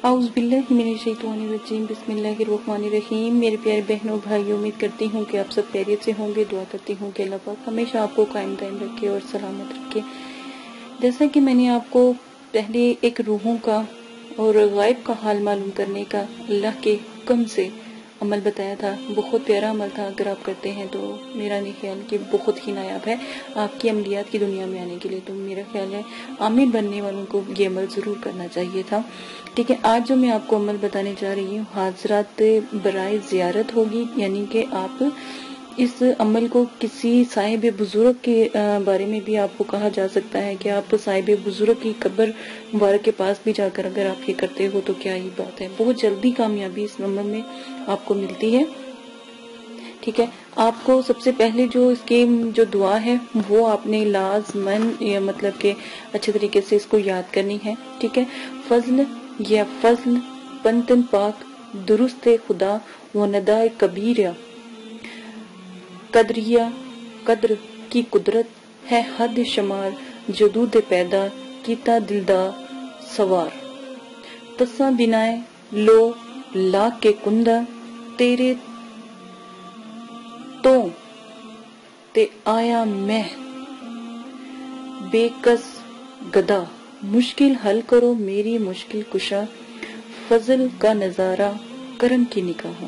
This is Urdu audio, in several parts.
اعوذ باللہ من الشیطان الرجیم بسم اللہ الرحمن الرحیم۔ میرے پیارے بہنوں بھائیوں، امید کرتی ہوں کہ آپ سب خیریت سے ہوں گے۔ دعا کرتی ہوں کہ اللہ پاک ہمیشہ آپ کو قائم دائم رکھے اور سلامت رکھے۔ جیسا کہ میں نے آپ کو پہلے ایک روحوں کا اور غائب کا حال معلوم کرنے کا اللہ کے حکم سے عمل بتایا تھا، بہت پیارا عمل تھا۔ اگر آپ کرتے ہیں تو میرا نہیں خیال کہ بہت ہی نایاب ہے آپ کی عملیات کی دنیا میں آنے کے لیے۔ تو میرا خیال ہے عامل بننے والوں کو یہ عمل ضرور کرنا چاہیے تھا۔ ٹھیک ہے، آج جو میں آپ کو عمل بتانے جا رہی ہوں حاضرات برائے زیارت ہوگی، یعنی کہ آپ اس عمل کو کسی صاحب بزرگ کے بارے میں بھی آپ کو کہا جا سکتا ہے کہ آپ صاحب بزرگ کی قبر مبارک کے پاس بھی جا کر اگر آپ یہ کرتے ہو تو کیا ہی بات ہے، بہت جلدی کامیابی اس عمل میں آپ کو ملتی ہے۔ ٹھیک ہے، آپ کو سب سے پہلے جو اس کی جو دعا ہے وہ آپ نے لازمن مطلب کہ اچھے طریقے سے اس کو یاد کرنی ہے۔ ٹھیک ہے، فضل یا فضل پنتن پاک درست خدا و ندائے کبیرہ قدریہ قدر کی قدرت ہے حد شمار جدود پیدا کیتا دلدا سوار تسا بنائے لو لاکھ کے کندہ تیرے تو تے آیا میں بے کس گدا مشکل حل کرو میری مشکل کشا فضل کا نظارہ کرم کی نگاہ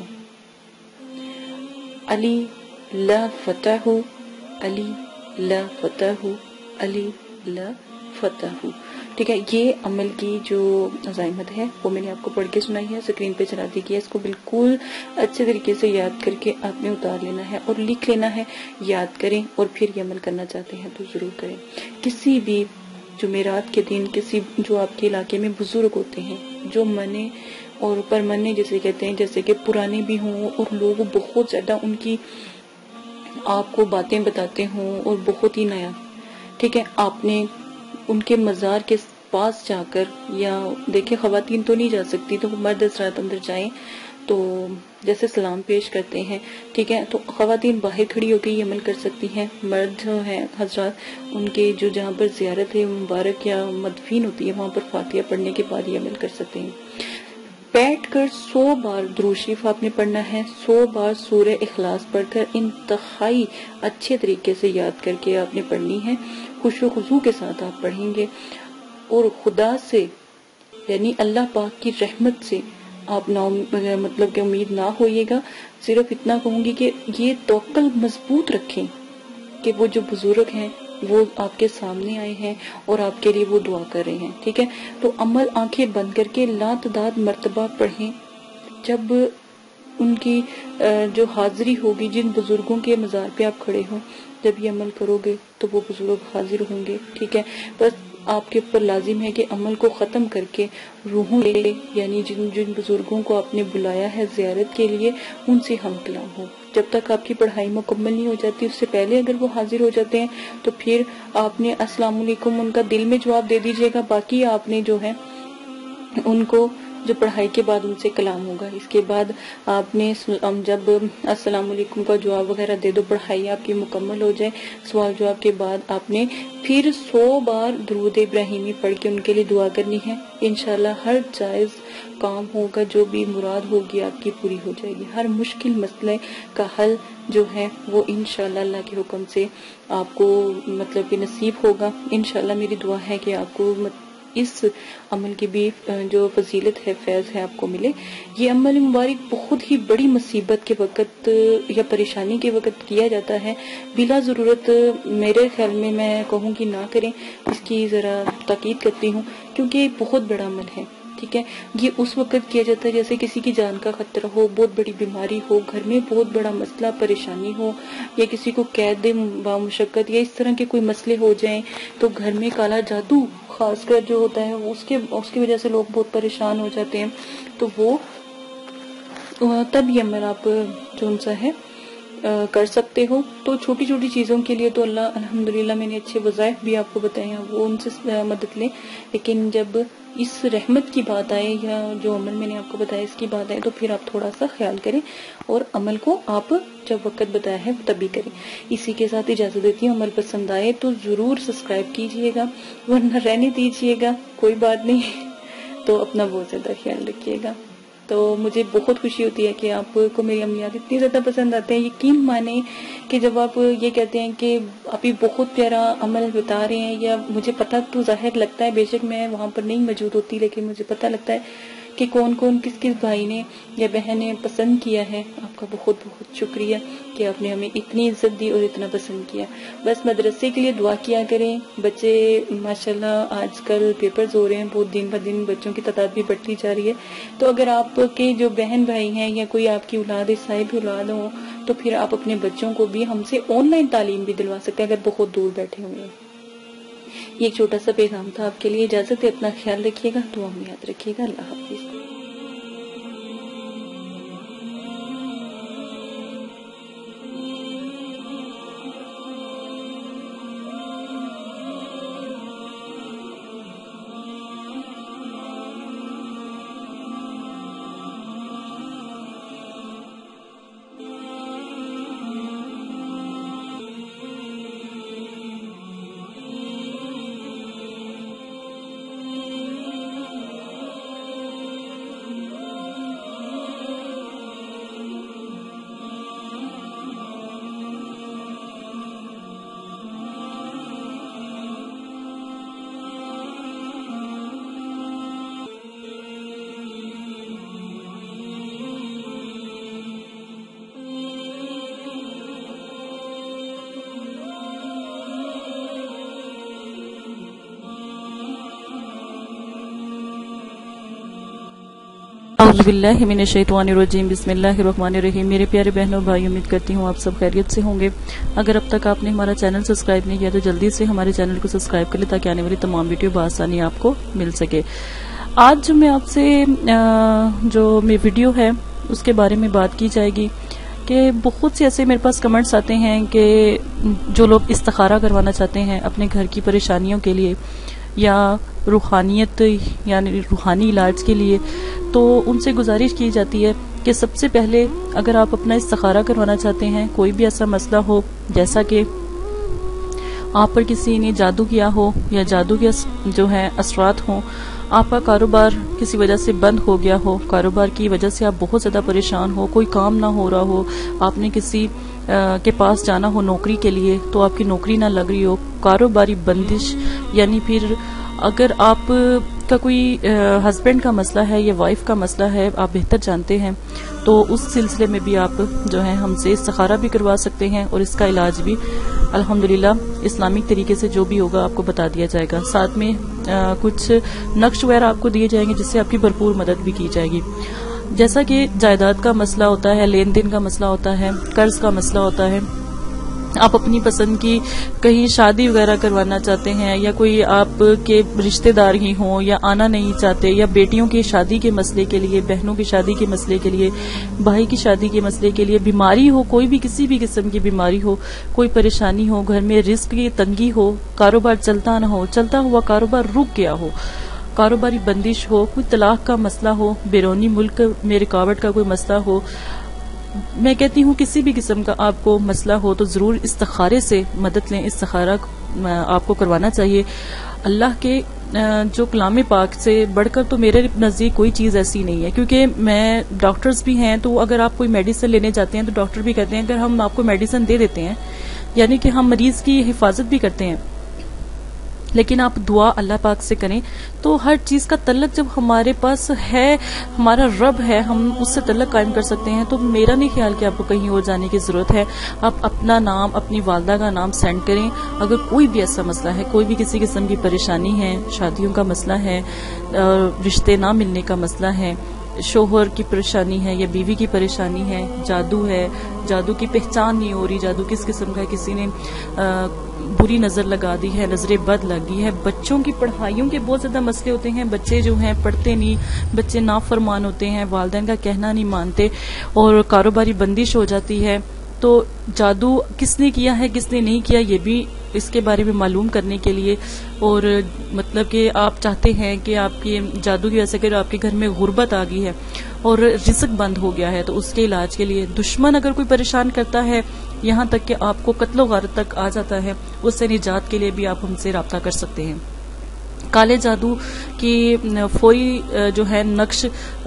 علی لا فتح علی لا فتح علی لا فتح۔ ٹھیک ہے، یہ عمل کی جو عزائمت ہے وہ میں نے آپ کو پڑھ کے سنائی ہے، اسکرین پہ چلا دی گئی ہے۔ اس کو بالکل اچھے طریقے سے یاد کر کے آپ نے اتار لینا ہے اور لکھ لینا ہے۔ یاد کریں اور پھر یہ عمل کرنا چاہتے ہیں تو ضرور کریں۔ کسی بھی جمعرات کے دن کسی جو آپ کے علاقے میں بزرگ ہوتے ہیں جو منے اور پرمنے جسے کہتے ہیں، جیسے کہ پرانے بھی ہوں اور لوگ بہت زیادہ ان کی آپ کو باتیں بتاتے ہوں اور بہت ہی نیا، ٹھیک ہے، آپ نے ان کے مزار کے پاس جا کر، یا دیکھیں خواتین تو نہیں جا سکتی تو مرد حضرات اندر جائیں تو جیسے سلام پیش کرتے ہیں، ٹھیک ہے، تو خواتین باہر کھڑی ہو کے یہ عمل کر سکتی ہیں۔ مرد جو ہیں حضرات ان کے جو جہاں پر زیارت ہے مبارک یا مدفین ہوتی ہے وہاں پر فاتحہ پڑھنے کے بعد یہ عمل کر سکتے ہیں۔ بیٹھ کر 100 بار درود شریف آپ نے پڑھنا ہے، 100 بار سورہ اخلاص پڑھ کر انتہائی اچھے طریقے سے یاد کر کے آپ نے پڑھنی ہے۔ خوش و خضوع کے ساتھ آپ پڑھیں گے اور خدا سے یعنی اللہ پاک کی رحمت سے آپ مطلب کہ امید نہ ہوئیے گا۔ صرف اتنا کہوں گی کہ یہ توکل مضبوط رکھیں کہ وہ جو بزرگ ہیں وہ آپ کے سامنے آئے ہیں اور آپ کے لیے وہ دعا کر رہے ہیں۔ ٹھیک ہے، تو عمل آنکھیں بند کر کے لاتعداد مرتبہ پڑھیں۔ جب ان کی جو حاضری ہوگی، جن بزرگوں کے مزار پہ آپ کھڑے ہوں، جب یہ عمل کرو گے تو وہ بزرگ حاضر ہوں گے۔ ٹھیک ہے، بس آپ کے اوپر لازم ہے کہ عمل کو ختم کر کے روحوں لے، یعنی جن بزرگوں کو آپ نے بلایا ہے زیارت کے لیے ان سے ہم کلام ہو۔ جب تک آپ کی پڑھائی مکمل نہیں ہو جاتی اس سے پہلے اگر وہ حاضر ہو جاتے ہیں تو پھر آپ نے السلام علیکم ان کا دل میں جواب دے دیجئے گا، باقی آپ نے جو ہے ان کو جو پڑھائی کے بعد ان سے کلام ہوگا۔ اس کے بعد آپ نے جب السلام علیکم کا جواب وغیرہ دے دو، پڑھائی آپ کی مکمل ہو جائے، سوال جواب کے بعد آپ نے پھر 100 بار درود ابراہیمی پڑھ کے ان کے لیے دعا کرنی ہے۔ انشاءاللہ ہر جائز کام ہوگا، جو بھی مراد ہوگی آپ کی پوری ہو جائے گی۔ ہر مشکل مسئلے کا حل جو ہے وہ انشاءاللہ اللہ کے حکم سے آپ کو مطلب کہ نصیب ہوگا۔ انشاءاللہ میری دعا ہے کہ آپ کو اس عمل کی بھی جو فضیلت ہے، فیض ہے، آپ کو ملے۔ یہ عمل مبارک بہت ہی بڑی مصیبت کے وقت یا پریشانی کے وقت کیا جاتا ہے، بلا ضرورت میرے خیال میں کہوں کہ نہ کریں۔ اس کی ذرا تاکید کرتی ہوں کیونکہ بہت بڑا عمل ہے۔ ٹھیک ہے، یہ اس وقت کیا جاتا ہے جیسے کسی کی جان کا خطرہ ہو، بہت بڑی بیماری ہو، گھر میں بہت بڑا مسئلہ پریشانی ہو، یا کسی کو قید بامشقت یا اس طرح کے کوئی مسئلے ہو جائیں تو گھر میں کالا جادو خاص کر جو ہوتا ہے اس کی وجہ سے لوگ بہت پریشان ہو جاتے ہیں، تو وہ تب یہ عمل آپ جو ان سا ہے کر سکتے ہو۔ تو چھوٹی چھوٹی چیزوں کے لیے تو اللہ الحمدللہ میں نے اچھے وظائف بھی آپ کو بتائے ہیں، وہ ان سے مدد لیں، لیکن جب اس رحمت کی بات آئے یا جو عمل میں نے آپ کو بتایا اس کی بات آئے تو پھر آپ تھوڑا سا خیال کریں اور عمل کو آپ جب وقت بتایا ہے تبھی کریں۔ اسی کے ساتھ اجازت دیتی ہوں، عمل پسند آئے تو ضرور سبسکرائب کیجئے گا، ورنہ رہنے دیجئے گا، کوئی بات نہیں، تو اپنا بہت زیادہ خیال رکھیے گا. تو مجھے بہت خوشی ہوتی ہے کہ آپ کو میری عملیات اتنی زیادہ پسند آتے ہیں. یقین مانیں کہ جب آپ یہ کہتے ہیں کہ آپ یہ بہت پیارا عمل بتا رہے ہیں، یا مجھے پتہ تو ظاہر لگتا ہے، بے شک میں وہاں پر نہیں موجود ہوتی، لیکن مجھے پتہ لگتا ہے کہ کون کون کس کس بھائی نے یا بہن نے پسند کیا ہے. آپ کا بہت بہت شکریہ کہ آپ نے ہمیں اتنی عزت دی اور اتنا پسند کیا. بس مدرسے کے لیے دعا کیا کریں. بچے ماشاءاللہ آج کل پیپرز ہو رہے ہیں، بہت دن بدن بچوں کی تعداد بھی بڑھتی جا رہی ہے. تو اگر آپ کے جو بہن بھائی ہیں یا کوئی آپ کی اولاد صاحب اولاد ہوں، تو پھر آپ اپنے بچوں کو بھی ہم سے آن لائن تعلیم بھی دلوا سکتے ہیں اگر بہت دور بیٹھے ہوئے ہیں. یہ ایک چھوٹا سا پیغام تھا آپ کے لیے. اجازت ہے، اپنا خیال رکھیے گا، دعا میں یاد رکھیے گا. اللہ حافظ. اعوذ باللہ من الشیطان الرجیم. بسم اللہ الرحمن الرحیم. میرے پیارے بہنوں بھائی، امید کرتی ہوں آپ سب خیریت سے ہوں گے. اگر اب تک آپ نے ہمارا چینل سبسکرائب نہیں کیا تو جلدی سے ہمارے چینل کو سبسکرائب کر لیں تاکہ آنے والی تمام ویڈیو بآسانی آپ کو مل سکے. آج جو میں آپ سے جو ویڈیو ہے اس کے بارے میں بات کی جائے گی کہ بہت سے ایسے میرے پاس کمنٹس آتے ہیں کہ جو لوگ استخارہ کروانا چاہتے ہیں اپنے گھر کی پریشانیوں کے لیے یا روحانیت یعنی روحانی علاج کے لیے، تو ان سے گزارش کی جاتی ہے کہ سب سے پہلے اگر آپ اپنا استخارہ کروانا چاہتے ہیں، کوئی بھی ایسا مسئلہ ہو جیسا کہ آپ پر کسی نے جادو کیا ہو یا جادو کے جو ہیں اثرات ہوں، آپ کا کاروبار کسی وجہ سے بند ہو گیا ہو، کاروبار کی وجہ سے آپ بہت زیادہ پریشان ہو، کوئی کام نہ ہو رہا ہو، آپ نے کسی کے پاس جانا ہو نوکری کے لیے تو آپ کی نوکری نہ لگ رہی ہو، کاروباری بندش، یعنی پھر اگر آپ کا کوئی ہسبینڈ کا مسئلہ ہے یا وائف کا مسئلہ ہے، آپ بہتر جانتے ہیں، تو اس سلسلے میں بھی آپ جو ہے ہم سے استخارہ بھی کروا سکتے ہیں اور اس کا علاج بھی الحمدللہ اسلامک طریقے سے جو بھی ہوگا آپ کو بتا دیا جائے گا. ساتھ میں کچھ نقش وغیرہ آپ کو دیے جائیں گے جس سے آپ کی بھرپور مدد بھی کی جائے گی. جیسا کہ جائیداد کا مسئلہ ہوتا ہے، لین دین کا مسئلہ ہوتا ہے، قرض کا مسئلہ ہوتا ہے، آپ اپنی پسند کی کہیں شادی وغیرہ کروانا چاہتے ہیں یا کوئی آپ کے رشتہ دار ہی ہوں یا آنا نہیں چاہتے، یا بیٹیوں کی شادی کے مسئلے کے لیے، بہنوں کی شادی کے مسئلے کے لیے، بھائی کی شادی کے مسئلے کے لیے، بیماری ہو، کوئی بھی کسی بھی قسم کی بیماری ہو، کوئی پریشانی ہو، گھر میں رزق کی تنگی ہو، کاروبار چلتا نہ ہو، چلتا ہوا کاروبار رک گیا ہو، کاروباری بندش ہو، کوئی طلاق کا مسئلہ ہو، بیرونی ملک میں رکاوٹ کا کوئی مسئلہ ہو، میں کہتی ہوں کسی بھی قسم کا آپ کو مسئلہ ہو تو ضرور استخارے سے مدد لیں. استخارہ آپ کو کروانا چاہیے. اللہ کے جو کلام پاک سے بڑھ کر تو میرے نزدیک کوئی چیز ایسی نہیں ہے، کیونکہ میں ڈاکٹرز بھی ہیں تو اگر آپ کوئی میڈیسن لینے جاتے ہیں تو ڈاکٹر بھی کہتے ہیں اگر ہم آپ کو میڈیسن دے دیتے ہیں یعنی کہ ہم مریض کی حفاظت بھی کرتے ہیں، لیکن آپ دعا اللہ پاک سے کریں تو ہر چیز کا تعلق جب ہمارے پاس ہے، ہمارا رب ہے، ہم اس سے تعلق قائم کر سکتے ہیں. تو میرا نہیں خیال کہ آپ کو کہیں اور جانے کی ضرورت ہے. آپ اپنا نام، اپنی والدہ کا نام سینڈ کریں. اگر کوئی بھی ایسا مسئلہ ہے، کوئی بھی کسی قسم کی پریشانی ہے، شادیوں کا مسئلہ ہے، رشتے نہ ملنے کا مسئلہ ہے، شوہر کی پریشانی ہے یا بیوی کی پریشانی ہے، جادو ہے، جادو کی پہچان نہیں ہو رہی، جادو کس قسم کا ہے، کسی نے بری نظر لگا دی ہے، نظر بد لگی ہے، بچوں کی پڑھائیوں کے بہت زیادہ مسئلے ہوتے ہیں، بچے جو ہیں پڑھتے نہیں، بچے نافرمان ہوتے ہیں، والدین کا کہنا نہیں مانتے اور کاروباری بندش ہو جاتی ہے. تو جادو کس نے کیا ہے، کس نے نہیں کیا، یہ بھی اس کے بارے میں معلوم کرنے کے لیے، اور مطلب کہ آپ چاہتے ہیں کہ آپ کے جادو کی وجہ سے اگر آپ کے گھر میں غربت آ گئی ہے اور رزق بند ہو گیا ہے تو اس کے علاج کے لیے، دشمن اگر کوئی پریشان کرتا ہے یہاں تک کہ آپ کو قتل و غارت تک آ جاتا ہے، اس سے نجات کے لیے بھی آپ ہم سے رابطہ کر سکتے ہیں. کالے جادو کی فوری جو ہے نقش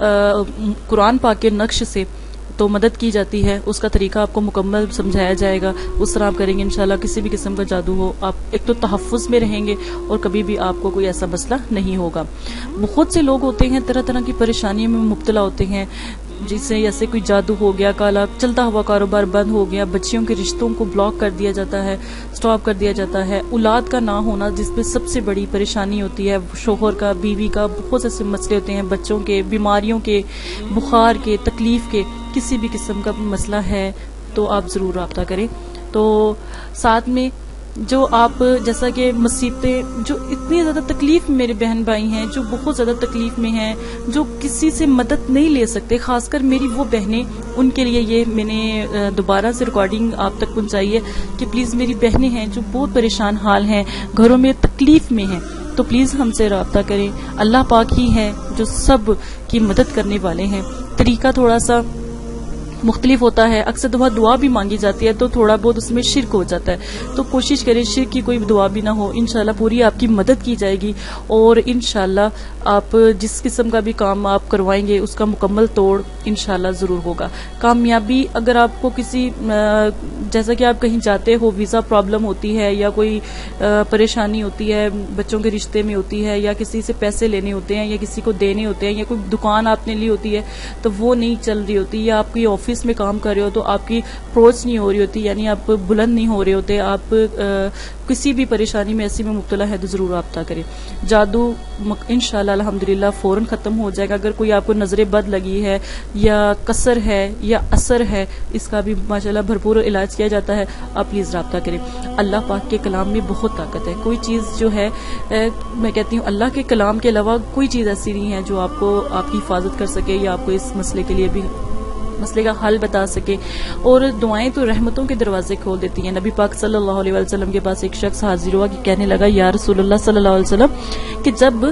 قرآن پاک کے نقش سے تو مدد کی جاتی ہے، اس کا طریقہ آپ کو مکمل سمجھایا جائے گا، اس طرح آپ کریں گے انشاءاللہ کسی بھی قسم کا جادو ہو آپ ایک تو تحفظ میں رہیں گے اور کبھی بھی آپ کو کوئی ایسا مسئلہ نہیں ہوگا۔ بہت سے لوگ ہوتے ہیں طرح طرح کی پریشانیوں میں مبتلا ہوتے ہیں، جسے جیسے کوئی جادو ہو گیا، کالا چلتا ہوا کاروبار بند ہو گیا، بچیوں کے رشتوں کو بلاک کر دیا جاتا ہے، سٹاپ کر دیا جاتا ہے، اولاد کا نہ ہونا جس میں سب سے بڑی پریشانی ہوتی ہے، شوہر کا، بیوی کا، بہت سے مسئلے ہوتے ہیں، بچوں کے، بیماریوں کے، بخار کے، تکلیف کے، کسی بھی قسم کا مسئلہ ہے تو آپ ضرور رابطہ کریں۔ تو ساتھ میں جو آپ جیسا کہ مصیبتیں جو اتنی زیادہ تکلیف میں میرے بہن بھائی ہیں، جو بہت زیادہ تکلیف میں ہیں، جو کسی سے مدد نہیں لے سکتے، خاص کر میری وہ بہنیں، ان کے لیے یہ میں نے دوبارہ سے ریکارڈنگ آپ تک پہنچائی ہے کہ پلیز میری بہنیں ہیں جو بہت پریشان حال ہیں، گھروں میں تکلیف میں ہیں، تو پلیز ہم سے رابطہ کریں۔ اللہ پاک ہی ہے جو سب کی مدد کرنے والے ہیں۔ طریقہ تھوڑا سا مختلف ہوتا ہے، اکثر دعا بھی مانگی جاتی ہے تو تھوڑا بہت اس میں شرک ہو جاتا ہے، تو کوشش کریں شرک کی کوئی دعا بھی نہ ہو، انشاءاللہ پوری آپ کی مدد کی جائے گی اور انشاءاللہ آپ جس قسم کا بھی کام آپ کروائیں گے اس کا مکمل توڑ انشاءاللہ ضرور ہوگا۔ کامیابی اگر آپ کو کسی جیسا کہ آپ کہیں جاتے ہو، ویزا پرابلم ہوتی ہے یا کوئی پریشانی ہوتی ہے، بچوں کے رشتے میں ہوتی ہے، یا کسی سے پیسے لینے ہوتے ہیں یا کسی کو دینے ہوتے ہیں، یا کوئی دکان آپ نے لی ہوتی ہے تو وہ نہیں چل رہی ہوتی، یا آپ کی آفس میں کام کر رہے ہو تو آپ کی اپروچ نہیں ہو رہی ہوتی، یعنی آپ بلند نہیں ہو رہے ہوتے، آپ کسی بھی پریشانی میں ایسی میں مبتلا ہے تو ضرور رابطہ کریں۔ جادو انشاءاللہ الحمدللہ فوراً ختم ہو جائے گا۔ اگر کوئی آپ کو نظر بد لگی ہے یا کسر ہے یا اثر ہے، اس کا بھی ماشاءاللہ بھرپور علاج کیا جاتا ہے، آپ پلیز رابطہ کریں۔ اللہ پاک کے کلام میں بہت طاقت ہے، کوئی چیز جو ہے میں کہتی ہوں اللہ کے کلام کے علاوہ کوئی چیز ایسی نہیں ہے جو آپ کو آپ کی حفاظت کر سکے یا آپ کو اس مسئلے کے لیے بھی مسئلے کا حل بتا سکے، اور دعائیں تو رحمتوں کے دروازے کھول دیتی ہیں۔ نبی پاک صلی اللہ علیہ وسلم کے پاس ایک شخص حاضر ہوا کہ کہنے لگا یا رسول اللہ صلی اللہ علیہ وسلم کہ جب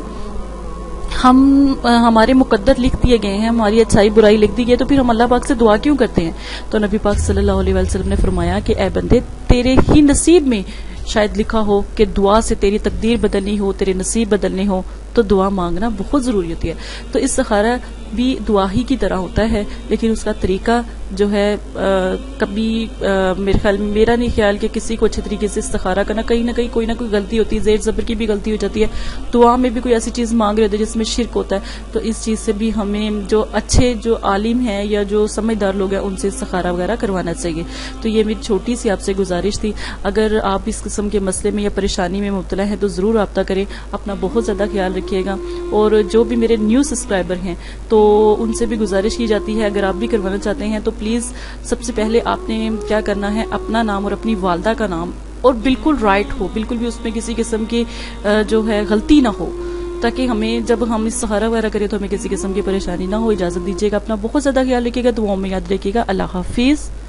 ہمارے مقدر لکھ دیے گئے ہیں، ہماری اچھائی برائی لکھ دی گئی تو پھر ہم اللہ پاک سے دعا کیوں کرتے ہیں؟ تو نبی پاک صلی اللہ علیہ وسلم نے فرمایا کہ اے بندے، تیرے ہی نصیب میں شاید لکھا ہو کہ دعا سے تیری تقدیر بدلنی ہو، تیرے نصیب بدلنے ہو، تو دعا مانگنا بہت ضروری ہوتی ہے۔ تو استخارہ بھی دعا ہی کی طرح ہوتا ہے، لیکن اس کا طریقہ جو ہے کبھی میرا نہیں خیال کہ کسی کو اچھے طریقے سے استخارہ کرنا، کہیں نہ کہیں کوئی نہ کوئی غلطی ہوتی ہے، زیر زبر کی بھی غلطی ہو جاتی ہے، دعا میں بھی کوئی ایسی چیز مانگ رہے ہوتے ہیں جس میں شرک ہوتا ہے، تو اس چیز سے بھی ہمیں جو اچھے جو عالم ہیں یا جو سمجھدار لوگ ہیں ان سے استخارہ وغیرہ کروانا چاہیے۔ تو یہ میری چھوٹی سی آپ سے گزارش تھی، اگر آپ اس قسم کے مسئلے میں یا پریشانی میں مبتلا ہیں تو ضرور رابطہ کریں، اپنا بہت زیادہ خیال رکھیے گا، اور جو بھی میرے نیو سبسکرائبر ہیں تو ان سے بھی گزارش کی جاتی ہے اگر آپ بھی کروانا چاہتے ہیں تو پلیز سب سے پہلے آپ نے کیا کرنا ہے، اپنا نام اور اپنی والدہ کا نام، اور بالکل رائٹ ہو، بالکل بھی اس میں کسی قسم کی جو ہے غلطی نہ ہو، تاکہ ہمیں جب ہم استخارہ وغیرہ کریں تو ہمیں کسی قسم کی پریشانی نہ ہو۔ اجازت دیجیے گا، اپنا بہت زیادہ خیال رکھیے گا، دعاؤں میں یاد رکھیے گا۔ اللہ حافظ۔